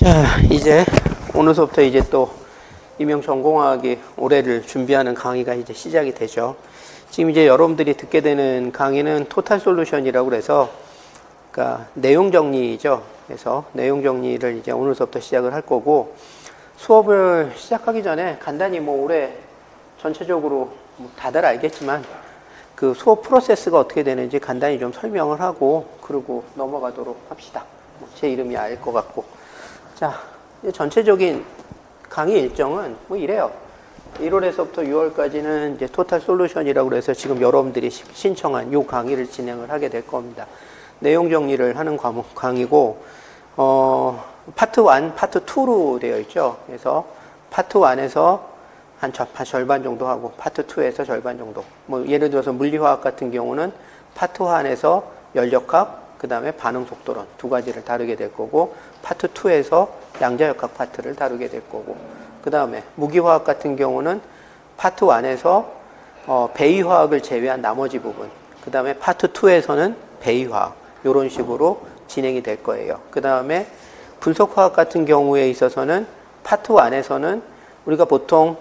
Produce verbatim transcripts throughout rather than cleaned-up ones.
자, 이제 오늘부터 이제 또 임용전공학이 올해를 준비하는 강의가 이제 시작이 되죠. 지금 이제 여러분들이 듣게 되는 강의는 토탈 솔루션이라고 그래서, 그러니까 내용 정리죠. 그래서 내용 정리를 이제 오늘부터 시작을 할 거고, 수업을 시작하기 전에 간단히 뭐 올해 전체적으로 뭐 다들 알겠지만 그 수업 프로세스가 어떻게 되는지 간단히 좀 설명을 하고 그러고 넘어가도록 합시다. 뭐 제 이름이 알 것 같고. 자, 전체적인 강의 일정은 뭐 이래요. 일월에서부터 유월까지는 이제 토탈 솔루션이라고 그래서 지금 여러분들이 신청한 요 강의를 진행을 하게 될 겁니다. 내용 정리를 하는 과목 강의고, 어, 파트 일, 파트 이로 되어 있죠. 그래서 파트 일에서 한 절반 정도 하고, 파트 이에서 절반 정도. 뭐 예를 들어서 물리화학 같은 경우는 파트 일에서 연력학, 그 다음에 반응 속도론 두 가지를 다루게 될 거고, 파트 이에서 양자역학 파트를 다루게 될 거고, 그 다음에 무기화학 같은 경우는 파트 일에서 어, 배위화학을 제외한 나머지 부분, 그 다음에 파트 이에서는 배위화학, 이런 식으로 진행이 될 거예요. 그 다음에 분석화학 같은 경우에 있어서는 파트 일에서는 우리가 보통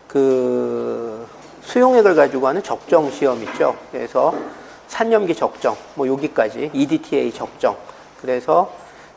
그 수용액을 가지고 하는 적정 시험 있죠. 그래서 산염기 적정, 뭐 여기까지 이디티에이 적정. 그래서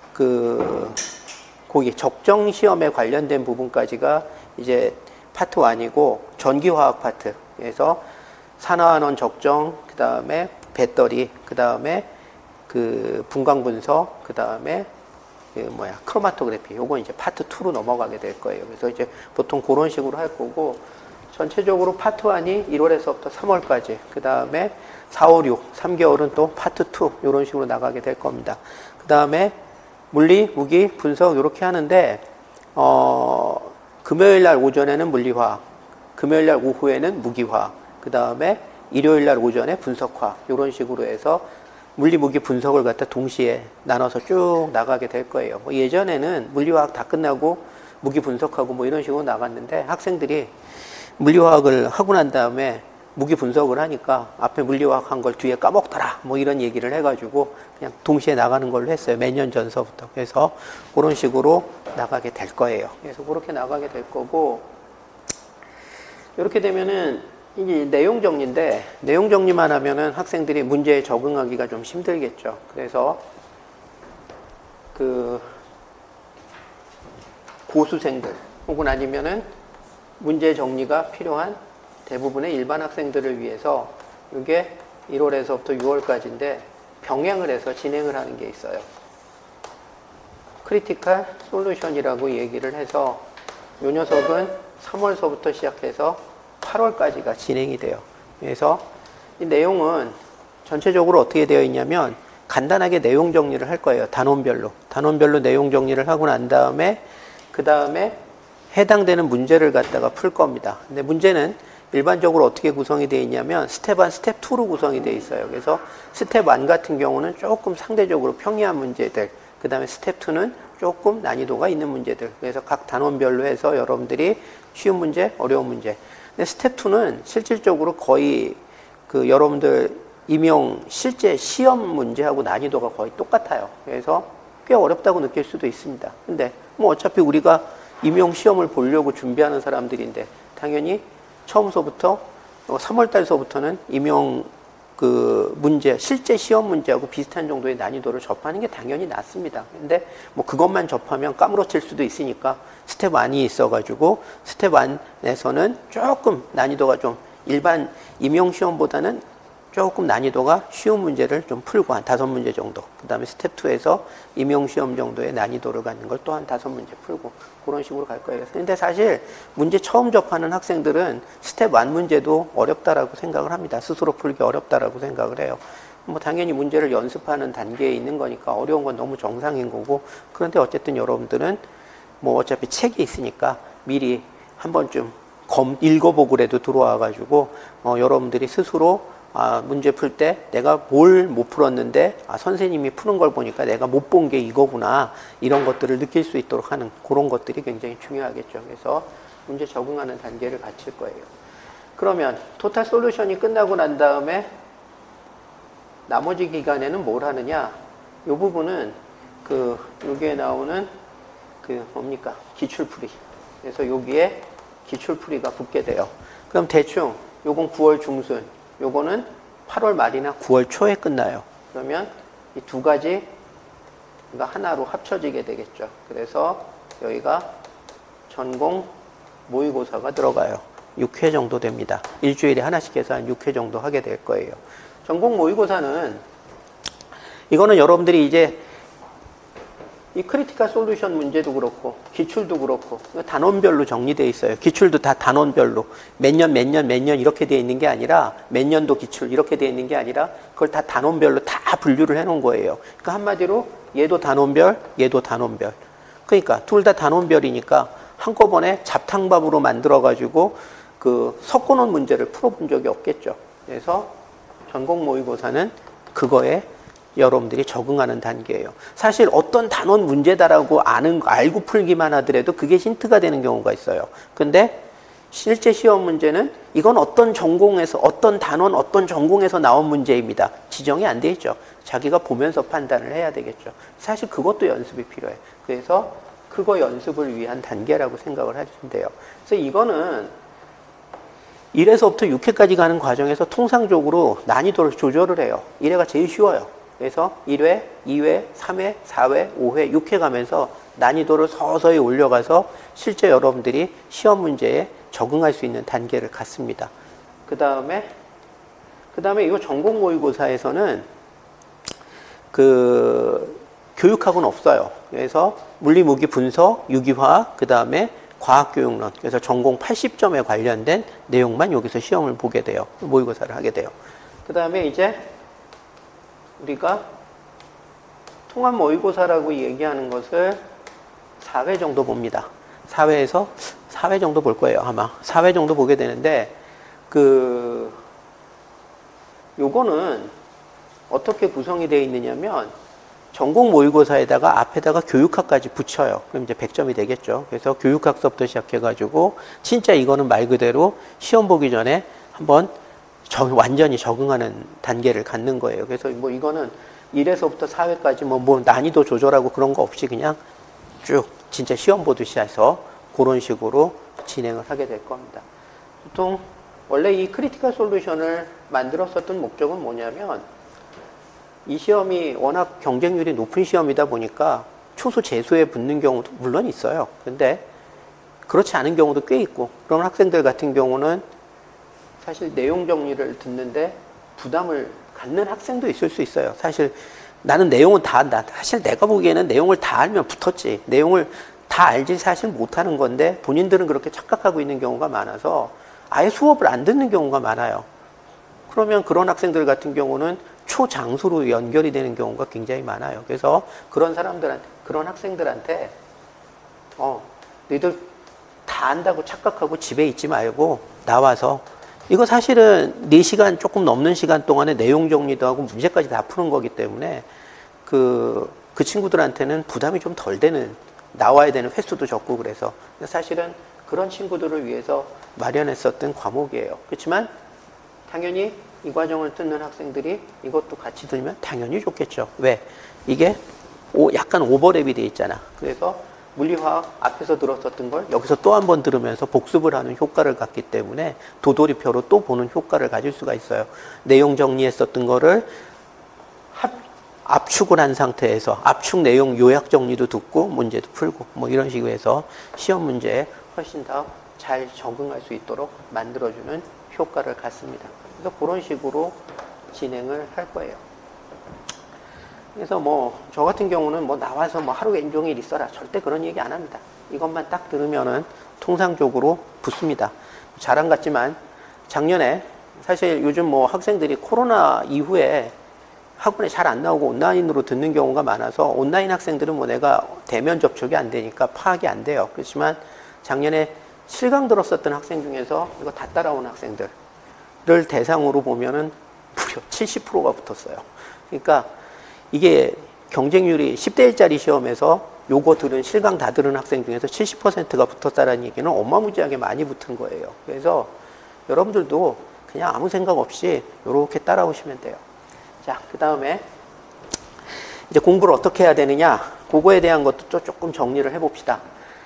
그 거기 적정 시험에 관련된 부분까지가 이제 파트 일이고, 전기화학 파트. 그래서 산화환원 적정, 그 다음에 배터리, 그 다음에 그 분광 분석, 그 다음에 그 뭐야 크로마토그래피. 요건 이제 파트 이로 넘어가게 될 거예요. 그래서 이제 보통 그런 식으로 할 거고, 전체적으로 파트 일이 일월에서부터 삼월까지, 그 다음에 사, 오, 육, 삼 개월은 또 파트 이, 이런 식으로 나가게 될 겁니다. 그 다음에 물리, 무기, 분석 이렇게 하는데, 어, 금요일 날 오전에는 물리화학, 금요일 날 오후에는 무기화학, 그 다음에 일요일 날 오전에 분석화학, 이런 식으로 해서 물리, 무기, 분석을 갖다 동시에 나눠서 쭉 나가게 될 거예요. 뭐 예전에는 물리화학 다 끝나고 무기 분석하고 뭐 이런 식으로 나갔는데, 학생들이 물리화학을 하고 난 다음에 무기 분석을 하니까 앞에 물리화학 한 걸 뒤에 까먹더라, 뭐 이런 얘기를 해가지고 그냥 동시에 나가는 걸로 했어요. 몇 년 전서부터. 그래서 그런 식으로 나가게 될 거예요. 그래서 그렇게 나가게 될 거고, 이렇게 되면은 이게 내용 정리인데, 내용 정리만 하면은 학생들이 문제에 적응하기가 좀 힘들겠죠. 그래서 그 고수생들 혹은 아니면은 문제 정리가 필요한 대부분의 일반 학생들을 위해서 이게 일월에서부터 유월까지인데 병행을 해서 진행을 하는 게 있어요. 크리티컬 솔루션이라고 얘기를 해서 요 녀석은 삼월서부터 시작해서 팔월까지가 진행이 돼요. 그래서 이 내용은 전체적으로 어떻게 되어 있냐면 간단하게 내용 정리를 할 거예요. 단원별로. 단원별로 내용 정리를 하고 난 다음에 그 다음에 해당되는 문제를 갖다가 풀 겁니다. 근데 문제는 일반적으로 어떻게 구성이 되어 있냐면 스텝 일, 스텝 이로 구성이 되어 있어요. 그래서 스텝 일 같은 경우는 조금 상대적으로 평이한 문제들, 그 다음에 스텝 이는 조금 난이도가 있는 문제들. 그래서 각 단원별로 해서 여러분들이 쉬운 문제, 어려운 문제. 근데 스텝 이는 실질적으로 거의 그 여러분들 임용 실제 시험 문제하고 난이도가 거의 똑같아요. 그래서 꽤 어렵다고 느낄 수도 있습니다. 근데 뭐 어차피 우리가 임용 시험을 보려고 준비하는 사람들인데 당연히 처음서부터 삼월 달서부터는 임용 그 문제, 실제 시험 문제하고 비슷한 정도의 난이도를 접하는 게 당연히 낫습니다. 근데 뭐 그것만 접하면 까무러칠 수도 있으니까 스텝 일이 있어가지고 스텝 일에서는 조금 난이도가 좀 일반 임용 시험보다는 조금 난이도가 쉬운 문제를 좀 풀고 한 다섯 문제 정도. 그 다음에 스텝 이에서 임용시험 정도의 난이도를 갖는 걸 또 한 다섯 문제 풀고 그런 식으로 갈 거예요. 근데 사실 문제 처음 접하는 학생들은 스텝 일 문제도 어렵다라고 생각을 합니다. 스스로 풀기 어렵다라고 생각을 해요. 뭐 당연히 문제를 연습하는 단계에 있는 거니까 어려운 건 너무 정상인 거고, 그런데 어쨌든 여러분들은 뭐 어차피 책이 있으니까 미리 한 번쯤 검, 읽어보고라도 들어와가지고 어, 여러분들이 스스로 아, 문제 풀 때 내가 뭘 못 풀었는데 아, 선생님이 푸는 걸 보니까 내가 못 본 게 이거구나, 이런 것들을 느낄 수 있도록 하는 그런 것들이 굉장히 중요하겠죠. 그래서 문제 적응하는 단계를 갖출 거예요. 그러면 토탈 솔루션이 끝나고 난 다음에 나머지 기간에는 뭘 하느냐, 이 부분은 그 여기에 나오는 그 뭡니까? 기출풀이. 그래서 여기에 기출풀이가 붙게 돼요. 그럼 대충 요건 구월 중순, 요거는 팔월 말이나 구월 초에 끝나요. 그러면 이 두 가지가 하나로 합쳐지게 되겠죠. 그래서 여기가 전공 모의고사가 들어가요. 육 회 정도 됩니다. 일주일에 하나씩 해서 한 육 회 정도 하게 될 거예요. 전공 모의고사는 이거는 여러분들이 이제 이 크리티컬 솔루션 문제도 그렇고 기출도 그렇고 단원별로 정리되어 있어요. 기출도 다 단원별로 몇 년 몇 년 몇 년 이렇게 되어 있는 게 아니라 몇 년도 기출 이렇게 되어 있는 게 아니라 그걸 다 단원별로 다 분류를 해 놓은 거예요. 그러니까 한마디로 얘도 단원별, 얘도 단원별. 그러니까 둘 다 단원별이니까 한꺼번에 잡탕밥으로 만들어 가지고 그 섞어 놓은 문제를 풀어본 적이 없겠죠. 그래서 전공 모의고사는 그거에 여러분들이 적응하는 단계예요. 사실 어떤 단원 문제다라고 아는, 알고 풀기만 하더라도 그게 힌트가 되는 경우가 있어요. 근데 실제 시험 문제는 이건 어떤 전공에서, 어떤 단원, 어떤 전공에서 나온 문제입니다. 지정이 안 돼 있죠. 자기가 보면서 판단을 해야 되겠죠. 사실 그것도 연습이 필요해. 그래서 그거 연습을 위한 단계라고 생각을 하시면 돼요. 그래서 이거는 일 회서부터 육 회까지 가는 과정에서 통상적으로 난이도를 조절을 해요. 일 회가 제일 쉬워요. 그래서 일 회, 이 회, 삼 회, 사 회, 오 회, 육 회 가면서 난이도를 서서히 올려가서 실제 여러분들이 시험 문제에 적응할 수 있는 단계를 갖습니다. 그 다음에, 그 다음에 이거 전공 모의고사에서는 그 교육학은 없어요. 그래서 물리, 무기, 분석, 유기화학, 그 다음에 과학교육론. 그래서 전공 팔십 점에 관련된 내용만 여기서 시험을 보게 돼요. 모의고사를 하게 돼요. 그 다음에 이제 우리가 통합 모의고사라고 얘기하는 것을 사 회 정도 봅니다. 사 회에서 사 회 정도 볼 거예요, 아마. 사 회 정도 보게 되는데, 그, 요거는 어떻게 구성이 되어 있느냐면, 전공 모의고사에다가 앞에다가 교육학까지 붙여요. 그럼 이제 백 점이 되겠죠. 그래서 교육학서부터 시작해가지고, 진짜 이거는 말 그대로 시험 보기 전에 한번 적, 완전히 적응하는 단계를 갖는 거예요. 그래서 뭐 이거는 일 회서부터 사 회까지 뭐, 뭐 난이도 조절하고 그런 거 없이 그냥 쭉 진짜 시험 보듯이 해서 그런 식으로 진행을 하게 될 겁니다. 보통 원래 이 크리티컬 솔루션을 만들었었던 목적은 뭐냐면 이 시험이 워낙 경쟁률이 높은 시험이다 보니까 초수 재수에 붙는 경우도 물론 있어요. 근데 그렇지 않은 경우도 꽤 있고 그런 학생들 같은 경우는 사실 내용 정리를 듣는데 부담을 갖는 학생도 있을 수 있어요. 사실 나는 내용은 다 안다. 사실 내가 보기에는 내용을 다 알면 붙었지. 내용을 다 알지 사실 못하는 건데 본인들은 그렇게 착각하고 있는 경우가 많아서 아예 수업을 안 듣는 경우가 많아요. 그러면 그런 학생들 같은 경우는 초장수로 연결이 되는 경우가 굉장히 많아요. 그래서 그런 사람들한테, 그런 학생들한테 어, 너희들 다 안다고 착각하고 집에 있지 말고 나와서 이거 사실은 네 시간 조금 넘는 시간 동안에 내용 정리도 하고 문제까지 다 푸는 거기 때문에 그, 그 친구들한테는 부담이 좀 덜 되는, 나와야 되는 횟수도 적고 그래서 사실은 그런 친구들을 위해서 마련했었던 과목이에요. 그렇지만 당연히 이 과정을 듣는 학생들이 이것도 같이 들면 당연히 좋겠죠. 왜? 이게 오, 약간 오버랩이 돼 있잖아. 그래서 물리화학 앞에서 들었었던 걸 여기서 또 한 번 들으면서 복습을 하는 효과를 갖기 때문에 도돌이표로 또 보는 효과를 가질 수가 있어요. 내용 정리했었던 거를 합, 압축을 한 상태에서 압축 내용 요약 정리도 듣고 문제도 풀고 뭐 이런 식으로 해서 시험 문제에 훨씬 더 잘 적응할 수 있도록 만들어주는 효과를 갖습니다. 그래서 그런 식으로 진행을 할 거예요. 그래서 뭐 저 같은 경우는 뭐 나와서 뭐 하루 왼종일 있어라 절대 그런 얘기 안 합니다. 이것만 딱 들으면은 통상적으로 붙습니다. 자랑 같지만 작년에 사실 요즘 뭐 학생들이 코로나 이후에 학원에 잘 안 나오고 온라인으로 듣는 경우가 많아서 온라인 학생들은 뭐 내가 대면 접촉이 안 되니까 파악이 안 돼요. 그렇지만 작년에 실강 들었었던 학생 중에서 이거 다 따라온 학생들을 대상으로 보면은 무려 칠십 퍼센트가 붙었어요. 그러니까 이게 경쟁률이 십 대 일짜리 시험에서 요거 들은 실강 다 들은 학생 중에서 칠십 퍼센트가 붙었다는 얘기는 어마무지하게 많이 붙은 거예요. 그래서 여러분들도 그냥 아무 생각 없이 이렇게 따라오시면 돼요. 자, 그 다음에 이제 공부를 어떻게 해야 되느냐? 그거에 대한 것도 또 조금 정리를 해봅시다.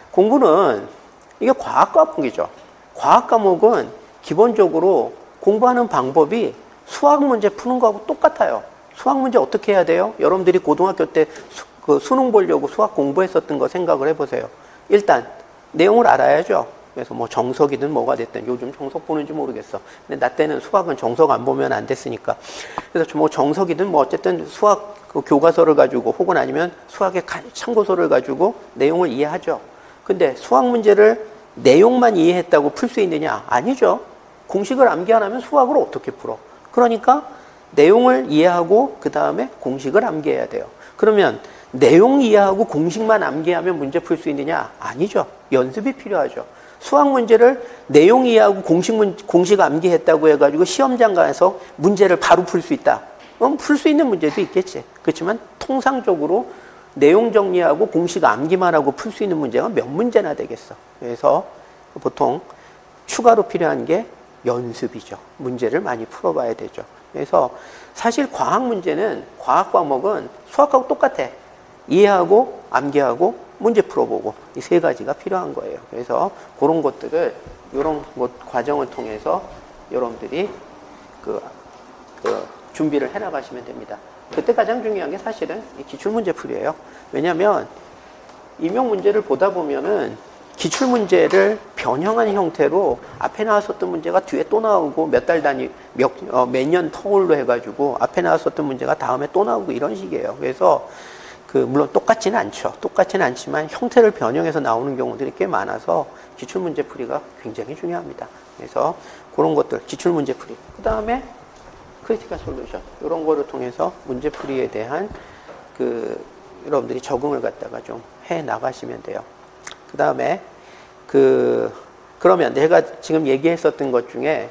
공부는 이게 과학 과목이죠. 과학 과목은 기본적으로 공부하는 방법이 수학 문제 푸는 거하고 똑같아요. 수학 문제 어떻게 해야 돼요? 여러분들이 고등학교 때 수, 그 수능 보려고 수학 공부했었던 거 생각을 해보세요. 일단 내용을 알아야죠. 그래서 뭐 정석이든 뭐가 됐든 요즘 정석 보는지 모르겠어. 근데 나 때는 수학은 정석 안 보면 안 됐으니까. 그래서 뭐 정석이든 뭐 어쨌든 수학 그 교과서를 가지고 혹은 아니면 수학의 참고서를 가지고 내용을 이해하죠. 근데 수학 문제를 내용만 이해했다고 풀 수 있느냐? 아니죠. 공식을 암기 안 하면 수학을 어떻게 풀어? 그러니까 내용을 이해하고 그 다음에 공식을 암기해야 돼요. 그러면 내용 이해하고 공식만 암기하면 문제 풀 수 있느냐? 아니죠. 연습이 필요하죠. 수학 문제를 내용 이해하고 공식, 문, 공식 암기했다고 해가지고 시험장 가서 문제를 바로 풀 수 있다. 그럼 풀 수 있는 문제도 있겠지. 그렇지만 통상적으로 내용 정리하고 공식 암기만 하고 풀 수 있는 문제가 몇 문제나 되겠어. 그래서 보통 추가로 필요한 게 연습이죠. 문제를 많이 풀어봐야 되죠. 그래서 사실 과학 문제는, 과학 과목은 수학하고 똑같아. 이해하고 암기하고 문제 풀어보고 이 세 가지가 필요한 거예요. 그래서 그런 것들을 이런 뭐 과정을 통해서 여러분들이 그, 그 준비를 해나가시면 됩니다. 그때 가장 중요한 게 사실은 이 기출문제 풀이에요. 왜냐하면 임용 문제를 보다 보면은 기출문제를 변형한 형태로 앞에 나왔었던 문제가 뒤에 또 나오고 몇 달 단위, 몇, 어, 매년 터울로 해가지고 앞에 나왔었던 문제가 다음에 또 나오고 이런 식이에요. 그래서 그 물론 똑같지는 않죠. 똑같지는 않지만 형태를 변형해서 나오는 경우들이 꽤 많아서 기출문제 풀이가 굉장히 중요합니다. 그래서 그런 것들, 기출문제 풀이. 그 다음에 크리티컬 솔루션. 이런 거를 통해서 문제 풀이에 대한 그 여러분들이 적응을 갖다가 좀 해 나가시면 돼요. 그 다음에 그 그러면 내가 지금 얘기했었던 것 중에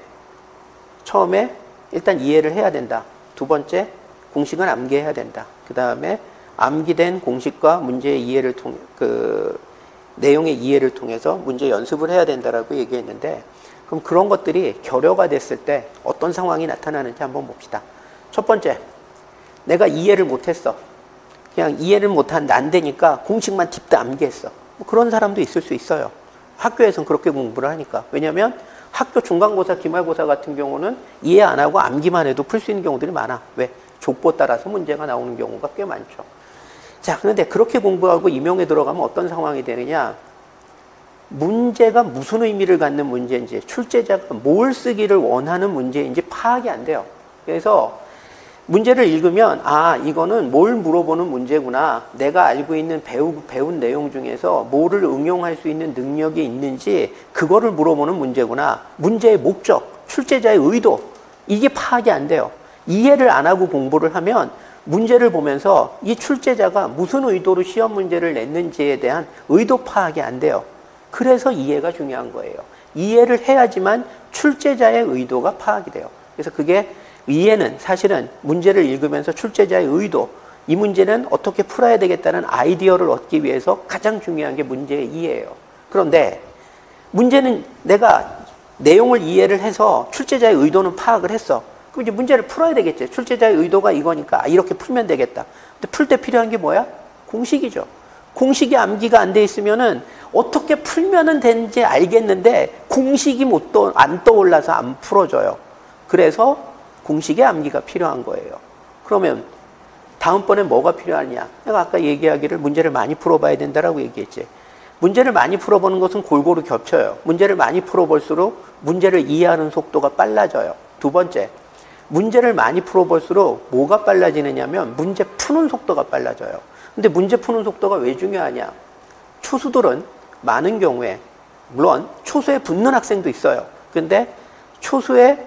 처음에 일단 이해를 해야 된다. 두 번째 공식은 암기해야 된다. 그 다음에 암기된 공식과 문제의 이해를 통, 그 내용의 이해를 통해서 문제 연습을 해야 된다라고 얘기했는데, 그럼 그런 것들이 결여가 됐을 때 어떤 상황이 나타나는지 한번 봅시다. 첫 번째, 내가 이해를 못했어. 그냥 이해를 못한 안 되니까 공식만 딥다 암기했어. 뭐 그런 사람도 있을 수 있어요. 학교에서는 그렇게 공부를 하니까. 왜냐하면 학교 중간고사, 기말고사 같은 경우는 이해 안 하고 암기만 해도 풀 수 있는 경우들이 많아. 왜? 족보 따라서 문제가 나오는 경우가 꽤 많죠. 자, 그런데 그렇게 공부하고 임용에 들어가면 어떤 상황이 되느냐? 문제가 무슨 의미를 갖는 문제인지, 출제자가 뭘 쓰기를 원하는 문제인지 파악이 안 돼요. 그래서 문제를 읽으면 아, 이거는 뭘 물어보는 문제구나. 내가 알고 있는 배우, 배운 내용 중에서 뭐를 응용할 수 있는 능력이 있는지 그거를 물어보는 문제구나. 문제의 목적, 출제자의 의도, 이게 파악이 안 돼요. 이해를 안 하고 공부를 하면 문제를 보면서 이 출제자가 무슨 의도로 시험 문제를 냈는지에 대한 의도 파악이 안 돼요. 그래서 이해가 중요한 거예요. 이해를 해야지만 출제자의 의도가 파악이 돼요. 그래서 그게 이해는 사실은 문제를 읽으면서 출제자의 의도, 이 문제는 어떻게 풀어야 되겠다는 아이디어를 얻기 위해서 가장 중요한 게 문제의 이해예요. 그런데 문제는 내가 내용을 이해를 해서 출제자의 의도는 파악을 했어. 그럼 이제 문제를 풀어야 되겠지. 출제자의 의도가 이거니까 이렇게 풀면 되겠다. 근데 풀 때 필요한 게 뭐야? 공식이죠. 공식이 암기가 안 돼 있으면은 어떻게 풀면은 되는지 알겠는데 공식이 못 떠, 안 떠올라서 안 풀어져요. 그래서 공식의 암기가 필요한 거예요. 그러면 다음번에 뭐가 필요하냐? 내가 아까 얘기하기를 문제를 많이 풀어봐야 된다라고 얘기했지. 문제를 많이 풀어보는 것은 골고루 겹쳐요. 문제를 많이 풀어볼수록 문제를 이해하는 속도가 빨라져요. 두 번째, 문제를 많이 풀어볼수록 뭐가 빨라지느냐면 문제 푸는 속도가 빨라져요. 근데 문제 푸는 속도가 왜 중요하냐? 초수들은 많은 경우에, 물론 초수에 붙는 학생도 있어요. 근데 초수에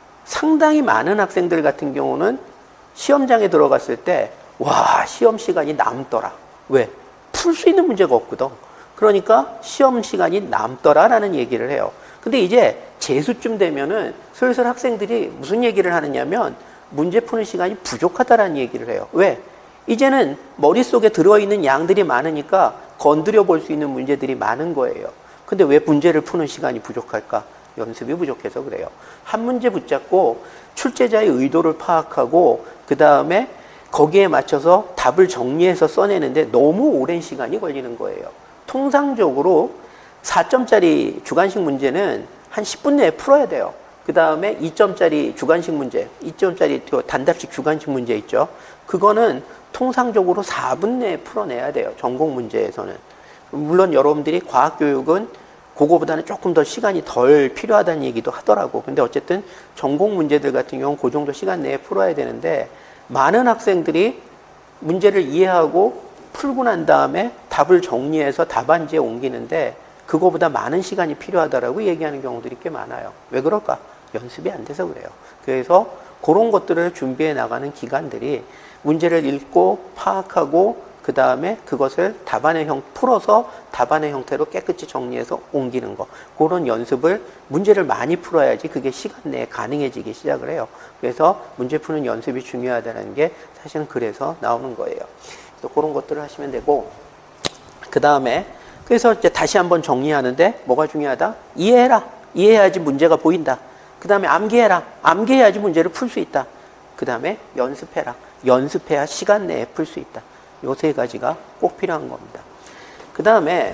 상당히 많은 학생들 같은 경우는 시험장에 들어갔을 때 와, 시험 시간이 남더라. 왜? 풀 수 있는 문제가 없거든. 그러니까 시험 시간이 남더라라는 얘기를 해요. 근데 이제 재수쯤 되면은 슬슬 학생들이 무슨 얘기를 하느냐면 문제 푸는 시간이 부족하다라는 얘기를 해요. 왜? 이제는 머릿속에 들어있는 양들이 많으니까 건드려 볼 수 있는 문제들이 많은 거예요. 근데 왜 문제를 푸는 시간이 부족할까? 연습이 부족해서 그래요. 한 문제 붙잡고 출제자의 의도를 파악하고 그 다음에 거기에 맞춰서 답을 정리해서 써내는데 너무 오랜 시간이 걸리는 거예요. 통상적으로 사 점짜리 주관식 문제는 한 십 분 내에 풀어야 돼요. 그 다음에 이 점짜리 주관식 문제, 이 점짜리 단답식 주관식 문제 있죠. 그거는 통상적으로 사 분 내에 풀어내야 돼요. 전공 문제에서는. 물론 여러분들이 과학교육은 그거보다는 조금 더 시간이 덜 필요하다는 얘기도 하더라고. 근데 어쨌든 전공 문제들 같은 경우는 그 정도 시간 내에 풀어야 되는데, 많은 학생들이 문제를 이해하고 풀고 난 다음에 답을 정리해서 답안지에 옮기는데 그거보다 많은 시간이 필요하다라고 얘기하는 경우들이 꽤 많아요. 왜 그럴까? 연습이 안 돼서 그래요. 그래서 그런 것들을 준비해 나가는 기간들이 문제를 읽고 파악하고 그 다음에 그것을 답안의 형 풀어서 답안의 형태로 깨끗이 정리해서 옮기는 거, 그런 연습을, 문제를 많이 풀어야지 그게 시간 내에 가능해지기 시작을 해요. 그래서 문제 푸는 연습이 중요하다는 게 사실은 그래서 나오는 거예요. 그래서 그런 것들을 하시면 되고, 그 다음에 그래서 이제 다시 한번 정리하는데 뭐가 중요하다? 이해해라. 이해해야지 문제가 보인다. 그 다음에 암기해라. 암기해야지 문제를 풀 수 있다. 그 다음에 연습해라. 연습해야 시간 내에 풀 수 있다. 요 세 가지가 꼭 필요한 겁니다. 그 다음에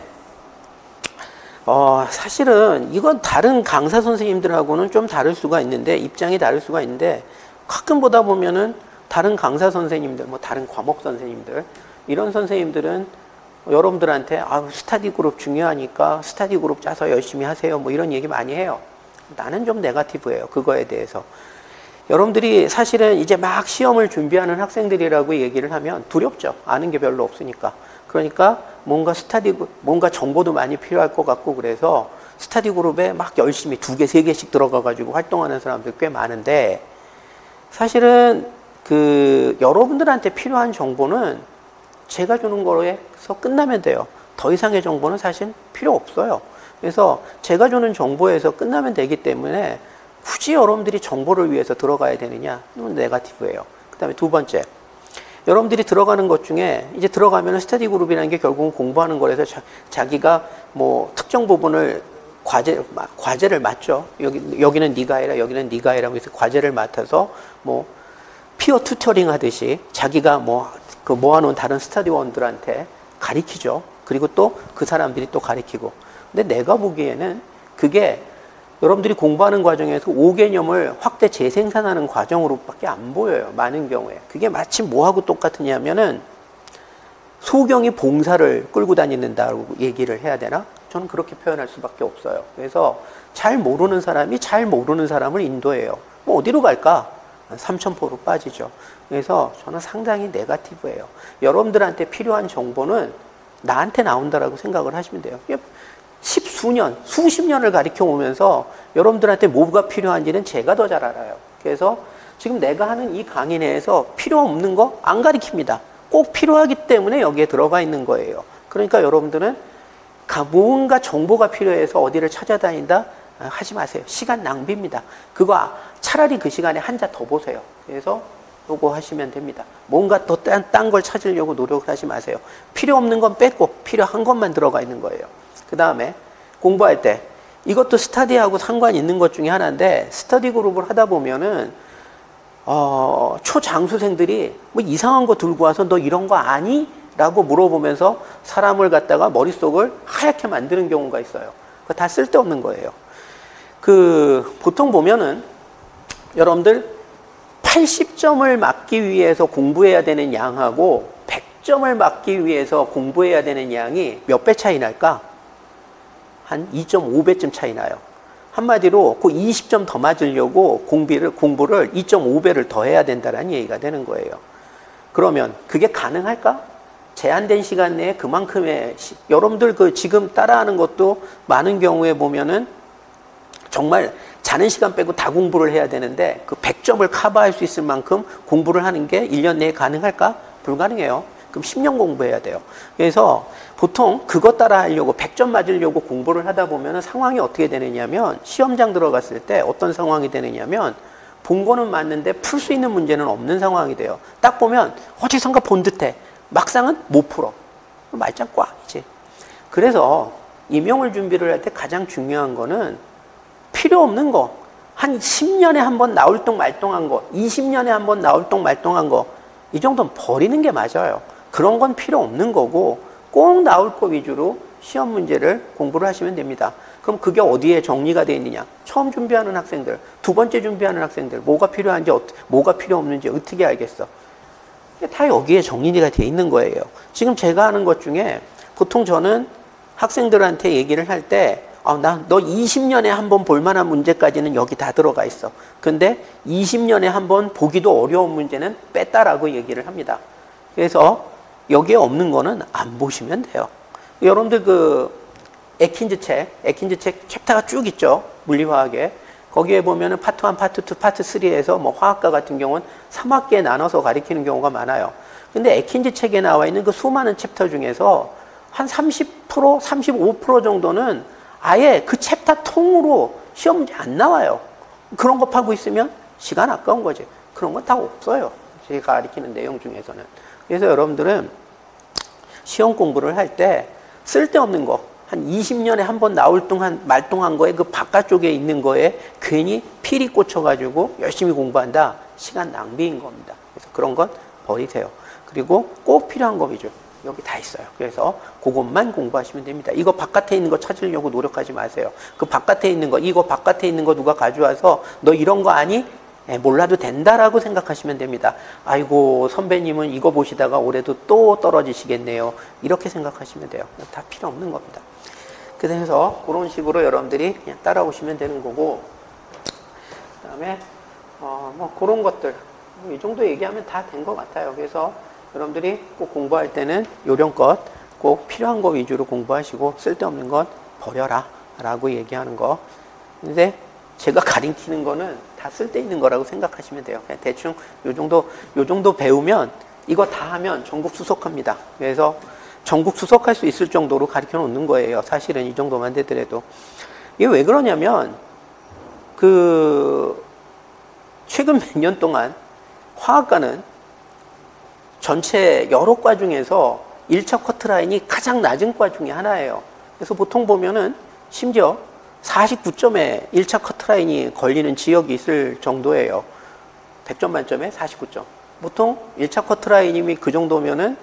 어 사실은 이건 다른 강사 선생님들하고는 좀 다를 수가 있는데, 입장이 다를 수가 있는데, 가끔 보다 보면은 다른 강사 선생님들, 뭐 다른 과목 선생님들, 이런 선생님들은 여러분들한테 아, 스터디 그룹 중요하니까 스터디 그룹 짜서 열심히 하세요, 뭐 이런 얘기 많이 해요. 나는 좀 네거티브예요, 그거에 대해서. 여러분들이 사실은 이제 막 시험을 준비하는 학생들이라고 얘기를 하면 두렵죠. 아는 게 별로 없으니까. 그러니까 뭔가 스터디, 뭔가 정보도 많이 필요할 것 같고, 그래서 스터디 그룹에 막 열심히 두 개, 세 개씩 들어가가지고 활동하는 사람들 꽤 많은데, 사실은 그 여러분들한테 필요한 정보는 제가 주는 거에서 끝나면 돼요. 더 이상의 정보는 사실 필요 없어요. 그래서 제가 주는 정보에서 끝나면 되기 때문에 굳이 여러분들이 정보를 위해서 들어가야 되느냐? 이건 네거티브예요. 그 다음에 두 번째, 여러분들이 들어가는 것 중에 이제 들어가면 스터디 그룹이라는 게 결국은 공부하는 거라서 자, 자기가 뭐 특정 부분을 과제, 과제를 맡죠. 여기, 여기는 네가 해라, 여기는 네가 해라. 그래서 과제를 맡아서 뭐 피어 튜터링 하듯이 자기가 뭐 그 모아놓은 다른 스터디원들한테 가리키죠. 그리고 또 그 사람들이 또 가리키고. 근데 내가 보기에는 그게 여러분들이 공부하는 과정에서 오 개념을 확대 재생산하는 과정으로밖에 안 보여요. 많은 경우에. 그게 마치 뭐하고 똑같으냐면은 소경이 봉사를 끌고 다니는다고 얘기를 해야 되나? 저는 그렇게 표현할 수밖에 없어요. 그래서 잘 모르는 사람이 잘 모르는 사람을 인도해요. 뭐 어디로 갈까? 삼천포로 빠지죠. 그래서 저는 상당히 네거티브예요. 여러분들한테 필요한 정보는 나한테 나온다라고 생각을 하시면 돼요. 십수년, 수십 년을 가르쳐 오면서 여러분들한테 뭐가 필요한지는 제가 더 잘 알아요. 그래서 지금 내가 하는 이 강의 내에서 필요 없는 거 안 가르칩니다. 꼭 필요하기 때문에 여기에 들어가 있는 거예요. 그러니까 여러분들은 뭔가 정보가 필요해서 어디를 찾아다닌다 하지 마세요. 시간 낭비입니다. 그거 차라리 그 시간에 한자 더 보세요. 그래서 요거 하시면 됩니다. 뭔가 더 딴 걸 찾으려고 노력을 하지 마세요. 필요 없는 건 뺐고 필요한 것만 들어가 있는 거예요. 그 다음에 공부할 때 이것도 스터디하고 상관이 있는 것 중에 하나인데, 스터디 그룹을 하다 보면은 어, 초장수생들이 뭐 이상한 거 들고 와서 너 이런 거 아니? 라고 물어보면서 사람을 갖다가 머릿속을 하얗게 만드는 경우가 있어요. 그거 다 쓸데없는 거예요. 그 보통 보면은 여러분들 팔십 점을 맞기 위해서 공부해야 되는 양하고 백 점을 맞기 위해서 공부해야 되는 양이 몇 배 차이 날까? 한 이 점 오 배쯤 차이 나요. 한마디로 그 이십 점 더 맞으려고 공부를, 공부를 이 점 오 배를 더 해야 된다는 얘기가 되는 거예요. 그러면 그게 가능할까? 제한된 시간 내에 그만큼의 시, 여러분들 그 지금 따라하는 것도 많은 경우에 보면은 정말 자는 시간 빼고 다 공부를 해야 되는데 그 백 점을 커버할 수 있을 만큼 공부를 하는 게 일 년 내에 가능할까? 불가능해요. 그럼 십 년 공부해야 돼요. 그래서 보통 그거 따라 하려고 백 점 맞으려고 공부를 하다 보면 상황이 어떻게 되느냐면, 시험장 들어갔을 때 어떤 상황이 되느냐면 본 거는 맞는데 풀 수 있는 문제는 없는 상황이 돼요. 딱 보면 어디선가 본 듯해. 막상은 못 풀어. 말짱 꽝이지. 그래서 임용을 준비를 할 때 가장 중요한 거는 필요 없는 거, 한 십 년에 한 번 나올 똥 말똥한 거, 이십 년에 한 번 나올 똥 말똥한 거, 이 정도는 버리는 게 맞아요. 그런 건 필요 없는 거고 꼭 나올 거 위주로 시험 문제를 공부를 하시면 됩니다. 그럼 그게 어디에 정리가 되어 있느냐? 처음 준비하는 학생들, 두 번째 준비하는 학생들, 뭐가 필요한지, 뭐가 필요 없는지 어떻게 알겠어? 다 여기에 정리가 되어 있는 거예요. 지금 제가 하는 것 중에 보통 저는 학생들한테 얘기를 할 때 아, 나 너 이십 년에 한 번 볼 만한 문제까지는 여기 다 들어가 있어. 근데 이십 년에 한 번 보기도 어려운 문제는 뺐다라고 얘기를 합니다. 그래서 여기에 없는 거는 안 보시면 돼요. 여러분들 그 에킨즈 책, 에킨즈 책 챕터가 쭉 있죠. 물리화학에. 거기에 보면은 파트 일, 파트 이, 파트 삼에서 뭐 화학과 같은 경우는 삼 학기에 나눠서 가리키는 경우가 많아요. 근데 에킨즈 책에 나와 있는 그 수많은 챕터 중에서 한 삼십 퍼센트, 삼십오 퍼센트 정도는 아예 그 챕터 통으로 시험 문제 안 나와요. 그런 거 파고 있으면 시간 아까운 거지. 그런 거 다 없어요. 제가 가리키는 내용 중에서는. 그래서 여러분들은 시험 공부를 할 때 쓸데없는 거, 한 이십 년에 한 번 나올 동안 말똥한 거에 그 바깥쪽에 있는 거에 괜히 필이 꽂혀가지고 열심히 공부한다. 시간 낭비인 겁니다. 그래서 그런 건 버리세요. 그리고 꼭 필요한 거 위주. 여기 다 있어요. 그래서 그것만 공부하시면 됩니다. 이거 바깥에 있는 거 찾으려고 노력하지 마세요. 그 바깥에 있는 거, 이거 바깥에 있는 거 누가 가져와서 너 이런 거 아니? 네, 몰라도 된다라고 생각하시면 됩니다. 아이고 선배님은 이거 보시다가 올해도 또 떨어지시겠네요. 이렇게 생각하시면 돼요. 다 필요 없는 겁니다. 그래서 그런 식으로 여러분들이 그냥 따라오시면 되는 거고, 그 다음에 어, 뭐 그런 것들 이 정도 얘기하면 다 된 것 같아요. 그래서 여러분들이 꼭 공부할 때는 요령껏 꼭 필요한 거 위주로 공부하시고 쓸데없는 건 버려라 라고 얘기하는 거. 근데 제가 가리키는 거는 다 쓸데있는 거라고 생각하시면 돼요. 그냥 대충 요 정도 요 정도 배우면 이거 다 하면 전국 수석합니다. 그래서 전국 수석할 수 있을 정도로 가르쳐 놓는 거예요. 사실은 이 정도만 되더라도. 이게 왜 그러냐면 그 최근 몇 년 동안 화학과는 전체 여러 과 중에서 일 차 커트라인이 가장 낮은 과 중에 하나예요. 그래서 보통 보면은 심지어 사십구 점에 일 차 커트라인이 걸리는 지역이 있을 정도예요. 백 점 만점에 사십구 점. 보통 일 차 커트라인이 그 정도면은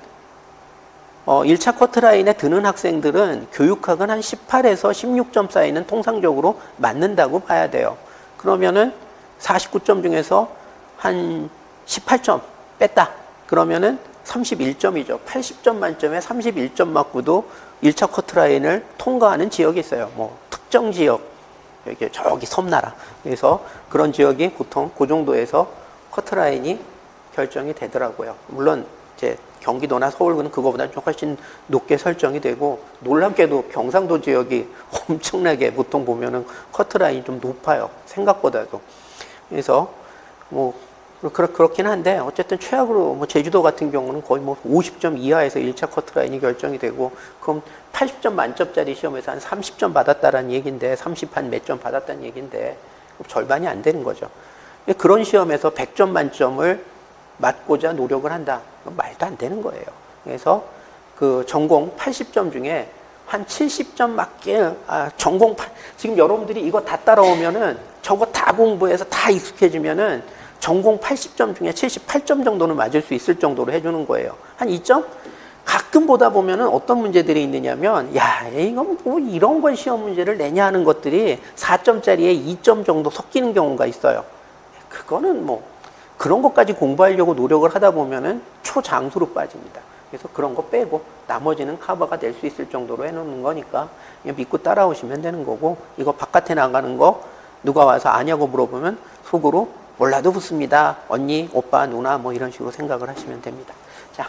어, 일 차 커트라인에 드는 학생들은 교육학은 한 십팔에서 십육 점 사이는 통상적으로 맞는다고 봐야 돼요. 그러면은 사십구 점 중에서 한 십팔 점 뺐다. 그러면은 삼십일 점이죠. 팔십 점 만점에 삼십일 점 맞고도 일 차 커트라인을 통과하는 지역이 있어요. 뭐 특정 지역, 여기 저기 섬나라. 그래서 그런 지역이 보통 그 정도에서 커트라인이 결정이 되더라고요. 물론 이제 경기도나 서울은 그거보다 훨씬 높게 설정이 되고, 놀랍게도 경상도 지역이 엄청나게 보통 보면은 커트라인이 좀 높아요. 생각보다도. 그래서 뭐 그렇긴 한데 어쨌든 최악으로 뭐 제주도 같은 경우는 거의 뭐 오십 점 이하에서 일 차 커트라인이 결정이 되고, 그럼 팔십 점 만점짜리 시험에서 한 삼십 점 받았다라는 얘기인데, 삼십 한 몇 점 받았다는 얘기인데 절반이 안 되는 거죠. 그런 시험에서 백 점 만점을 맞고자 노력을 한다. 말도 안 되는 거예요. 그래서 그 전공 팔십 점 중에 한 칠십 점 맞게, 아, 전공, 지금 여러분들이 이거 다 따라오면은 저거 다 공부해서 다 익숙해지면은 전공 팔십 점 중에 칠십팔 점 정도는 맞을 수 있을 정도로 해주는 거예요. 한 이 점? 가끔 보다 보면은 어떤 문제들이 있느냐면, 야, 이건 뭐 이런 건 시험 문제를 내냐 하는 것들이 사 점짜리에 이 점 정도 섞이는 경우가 있어요. 그거는 뭐, 그런 것까지 공부하려고 노력을 하다 보면은 초장수로 빠집니다. 그래서 그런 거 빼고 나머지는 커버가 될 수 있을 정도로 해놓는 거니까 그냥 믿고 따라오시면 되는 거고, 이거 바깥에 나가는 거 누가 와서 아냐고 물어보면 속으로 몰라도 붙습니다. 언니, 오빠, 누나 뭐 이런 식으로 생각을 하시면 됩니다. 자,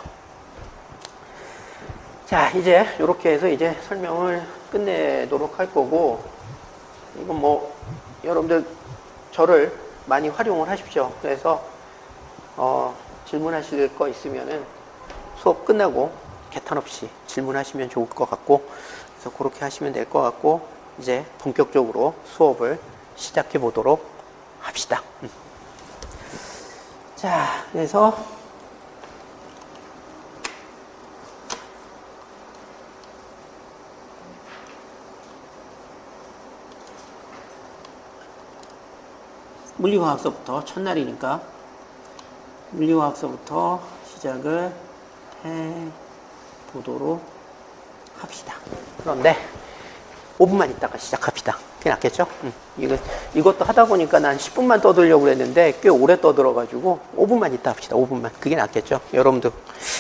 자 이제 이렇게 해서 이제 설명을 끝내도록 할 거고, 이건 뭐 여러분들 저를 많이 활용을 하십시오. 그래서 어, 질문하실 거 있으면은 수업 끝나고 개탄 없이 질문하시면 좋을 것 같고, 그래서 그렇게 하시면 될 것 같고, 이제 본격적으로 수업을 시작해 보도록 합시다. 자, 그래서 물리화학서부터 첫날이니까 물리화학서부터 시작을 해 보도록 합시다. 그런데 오 분만 있다가 시작합시다. 그게 낫겠죠? 음, 이거, 이것도 하다 보니까 난 십 분만 떠들려고 그랬는데 꽤 오래 떠들어가지고 오 분만 있다 합시다. 오 분만. 그게 낫겠죠? 여러분도